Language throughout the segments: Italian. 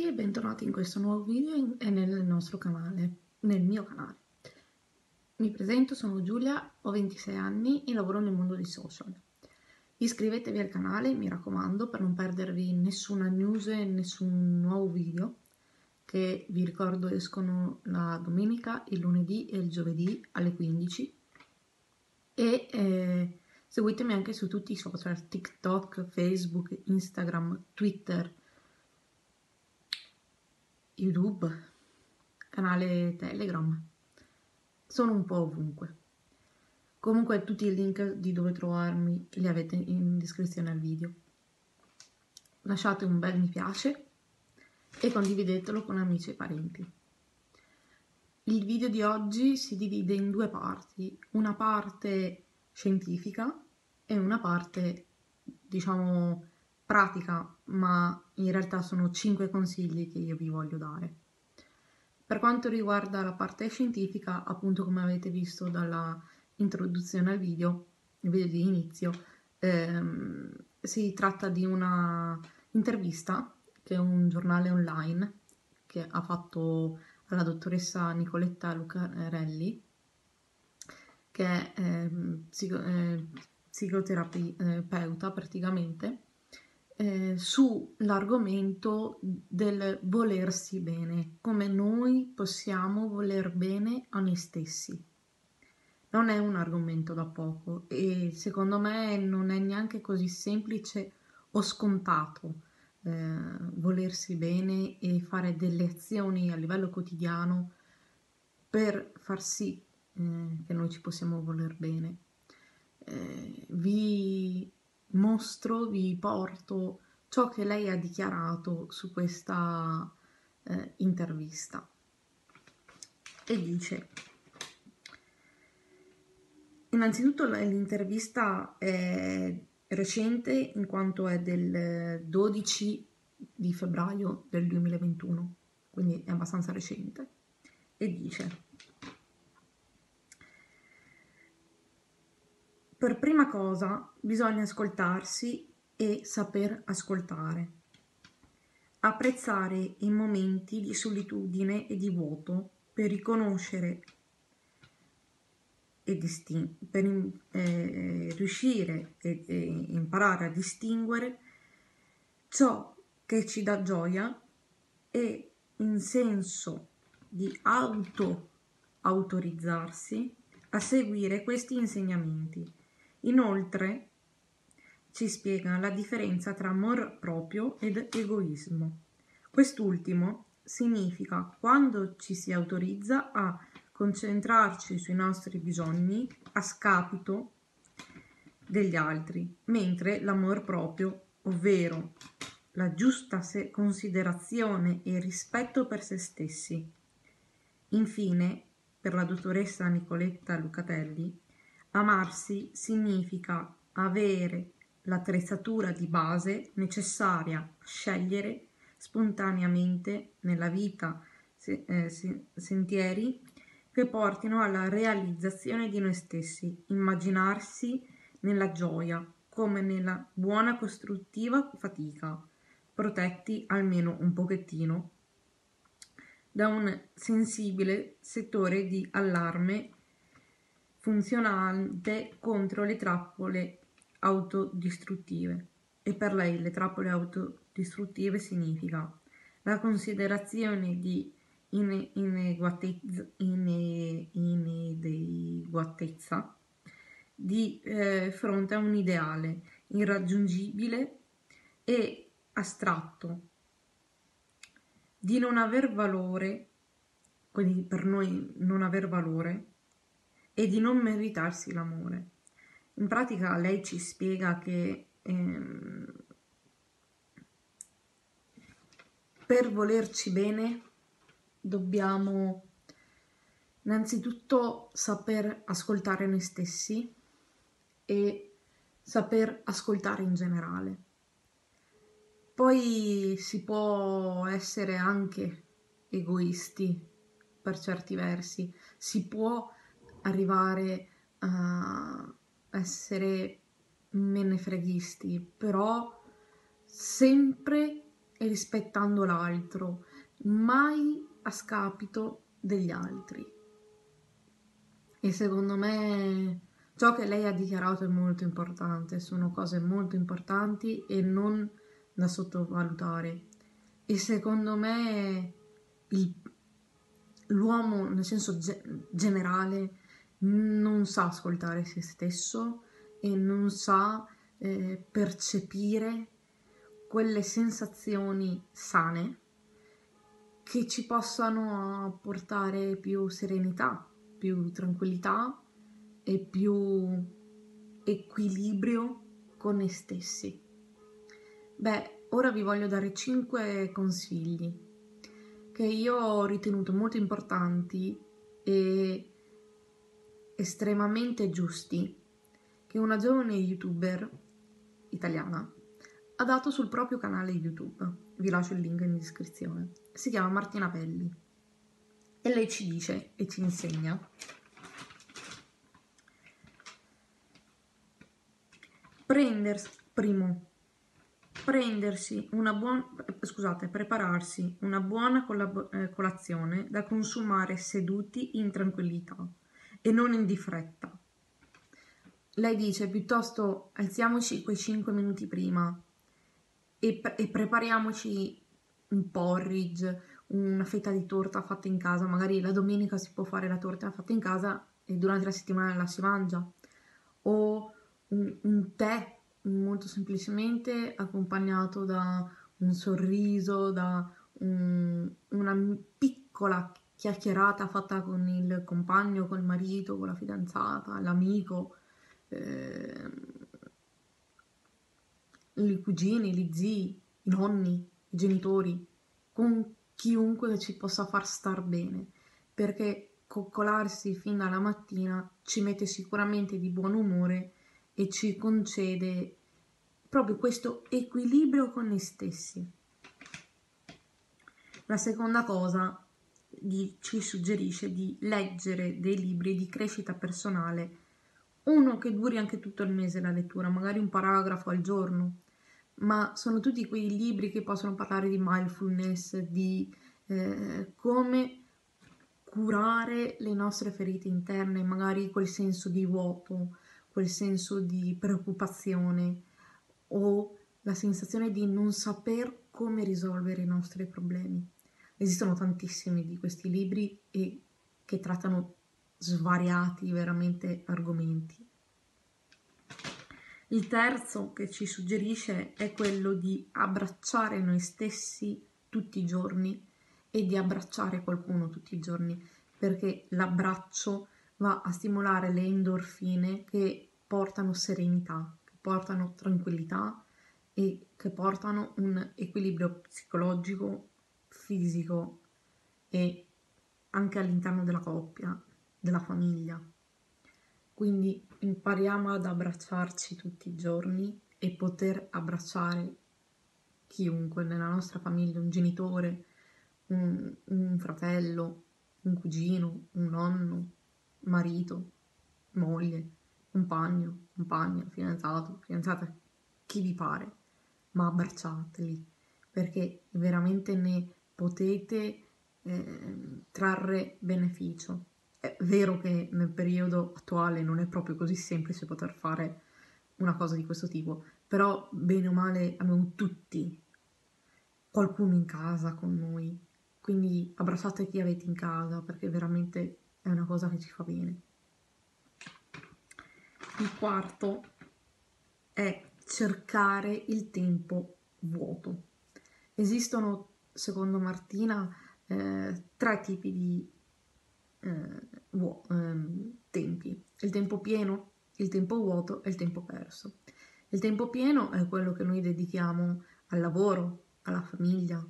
tutti e bentornati in questo nuovo video e nel nostro canale, nel mio canale. Mi presento, sono Giulia, ho 26 anni e lavoro nel mondo dei social. Iscrivetevi al canale, mi raccomando, per non perdervi nessuna news e nessun nuovo video, che vi ricordo escono la domenica, il lunedì e il giovedì alle 15. E seguitemi anche su tutti i social, TikTok, Facebook, Instagram, Twitter, YouTube, canale Telegram, sono un po' ovunque. Comunque tutti i link di dove trovarmi li avete in descrizione al video. Lasciate un bel mi piace e condividetelo con amici e parenti. Il video di oggi si divide in due parti, una parte scientifica e una parte, diciamo, pratica, ma in realtà sono 5 consigli che io vi voglio dare. Per quanto riguarda la parte scientifica, appunto come avete visto dalla introduzione al video, il video di inizio, si tratta di una intervista che un giornale online che ha fatto alla dottoressa Nicoletta Lucarelli, che è psicoterapeuta praticamente, sull'argomento del volersi bene, come noi possiamo voler bene a noi stessi. Non è un argomento da poco e secondo me non è neanche così semplice o scontato volersi bene e fare delle azioni a livello quotidiano per far sì che noi ci possiamo voler bene. Vi porto ciò che lei ha dichiarato su questa intervista e dice: innanzitutto l'intervista è recente in quanto è del 12 di febbraio del 2021, quindi è abbastanza recente, e dice: per prima cosa bisogna ascoltarsi e saper ascoltare, apprezzare i momenti di solitudine e di vuoto per riconoscere e riuscire e imparare a distinguere ciò che ci dà gioia e in senso di autorizzarsi a seguire questi insegnamenti. Inoltre ci spiega la differenza tra amor proprio ed egoismo. Quest'ultimo significa quando ci si autorizza a concentrarci sui nostri bisogni a scapito degli altri, mentre l'amor proprio, ovvero la giusta considerazione e rispetto per se stessi. Infine, per la dottoressa Nicoletta Lucatelli, amarsi significa avere l'attrezzatura di base necessaria a scegliere spontaneamente nella vita sentieri che portino alla realizzazione di noi stessi, immaginarsi nella gioia come nella buona costruttiva fatica, protetti almeno un pochettino da un sensibile settore di allarme funzionante contro le trappole autodistruttive. E per lei le trappole autodistruttive significa la considerazione di inadeguatezza di fronte a un ideale irraggiungibile e astratto, di non aver valore, quindi per noi non aver valore, e di non meritarsi l'amore. In pratica lei ci spiega che per volerci bene dobbiamo innanzitutto saper ascoltare noi stessi e saper ascoltare in generale. Poi si può essere anche egoisti per certi versi, si può arrivare a essere menefreghisti, però sempre e rispettando l'altro, mai a scapito degli altri. E secondo me ciò che lei ha dichiarato è molto importante, sono cose molto importanti e non da sottovalutare. E secondo me l'uomo, nel senso generale, non sa ascoltare se stesso e non sa percepire quelle sensazioni sane che ci possano portare più serenità, più tranquillità e più equilibrio con noi stessi. Beh, ora vi voglio dare 5 consigli che io ho ritenuto molto importanti e estremamente giusti che una giovane youtuber italiana ha dato sul proprio canale YouTube. Vi lascio il link in descrizione. Si chiama Martina Pelli e lei ci dice e ci insegna prepararsi una buona colazione da consumare seduti in tranquillità e non in di fretta. Lei dice piuttosto alziamoci quei 5 minuti prima e prepariamoci un porridge, una fetta di torta fatta in casa, magari la domenica si può fare la torta fatta in casa e durante la settimana la si mangia, o un tè molto semplicemente accompagnato da un sorriso, da una piccola chiacchierata fatta con il compagno, col marito, con la fidanzata, l'amico, i cugini, gli zii, i nonni, i genitori, con chiunque che ci possa far star bene, perché coccolarsi fin dalla mattina ci mette sicuramente di buon umore e ci concede proprio questo equilibrio con noi stessi. La seconda cosa ci suggerisce di leggere dei libri di crescita personale, uno che duri anche tutto il mese la lettura, magari un paragrafo al giorno, ma sono tutti quei libri che possono parlare di mindfulness, di come curare le nostre ferite interne, magari quel senso di vuoto, quel senso di preoccupazione o la sensazione di non saper come risolvere i nostri problemi. Esistono tantissimi di questi libri e che trattano svariati veramente argomenti. Il terzo che ci suggerisce è quello di abbracciare noi stessi tutti i giorni e di abbracciare qualcuno tutti i giorni, perché l'abbraccio va a stimolare le endorfine che portano serenità, che portano tranquillità e che portano un equilibrio psicologico, fisico e anche all'interno della coppia, della famiglia. Quindi impariamo ad abbracciarci tutti i giorni e poter abbracciare chiunque nella nostra famiglia, un genitore, un fratello, un cugino, un nonno, marito, moglie, compagno, compagna, fidanzato, fidanzata, chi vi pare, ma abbracciateli perché veramente ne potete trarre beneficio. È vero che nel periodo attuale non è proprio così semplice poter fare una cosa di questo tipo, però bene o male abbiamo tutti qualcuno in casa con noi, quindi abbracciate chi avete in casa perché veramente è una cosa che ci fa bene. Il quarto è cercare il tempo vuoto. Esistono, secondo Martina, 3 tipi di tempi: il tempo pieno, il tempo vuoto e il tempo perso. Il tempo pieno è quello che noi dedichiamo al lavoro, alla famiglia,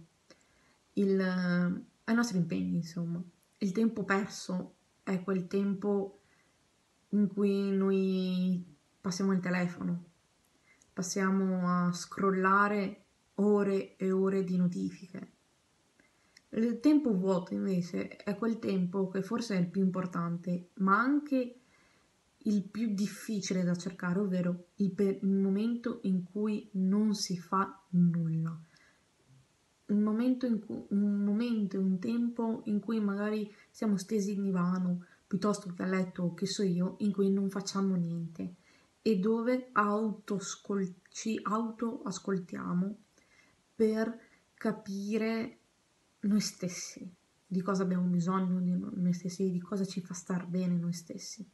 ai nostri impegni, insomma. Il tempo perso è quel tempo in cui noi passiamo il telefono, passiamo a scrollare ore e ore di notifiche. Il tempo vuoto invece è quel tempo che forse è il più importante, ma anche il più difficile da cercare, ovvero il momento in cui non si fa nulla. un tempo in cui magari siamo stesi in divano piuttosto che a letto, o che so io, in cui non facciamo niente e dove ci autoascoltiamo per capire noi stessi, di cosa abbiamo bisogno di noi stessi, di cosa ci fa star bene noi stessi.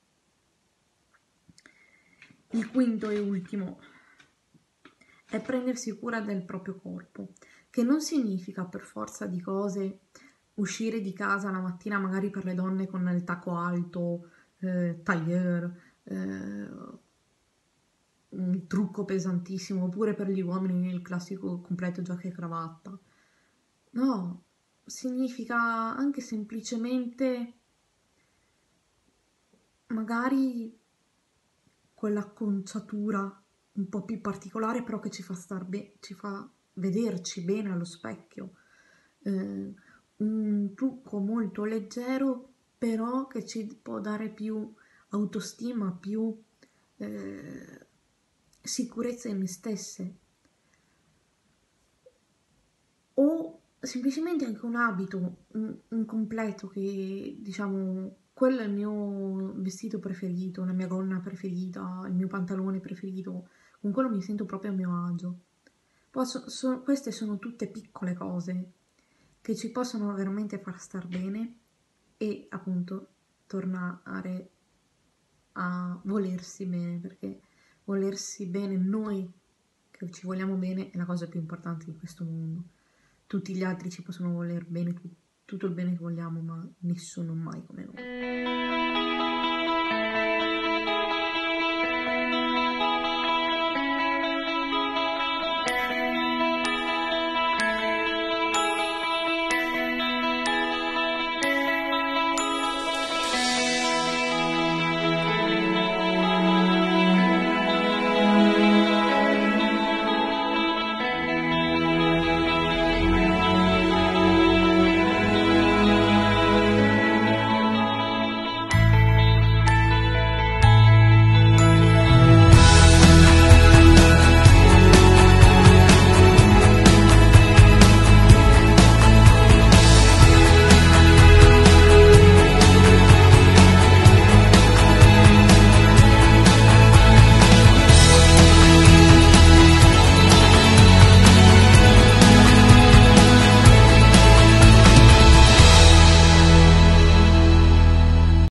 Il quinto e ultimo è prendersi cura del proprio corpo, che non significa per forza di cose uscire di casa la mattina magari per le donne con il tacco alto, tailleur, un trucco pesantissimo, oppure per gli uomini il classico completo giacca e cravatta. No, significa anche semplicemente magari quell'acconciatura un po' più particolare, però che ci fa ci fa vederci bene allo specchio. Un trucco molto leggero, però che ci può dare più autostima, più eh, sicurezza in me stesse. O semplicemente anche un abito, un completo che, diciamo, quello è il mio vestito preferito, la mia gonna preferita, il mio pantalone preferito, con quello mi sento proprio a mio agio. Queste sono tutte piccole cose che ci possono veramente far star bene e appunto tornare a volersi bene, perché volersi bene noi che ci vogliamo bene è la cosa più importante di questo mondo. Tutti gli altri ci possono voler bene, tutto il bene che vogliamo, ma nessuno mai come noi.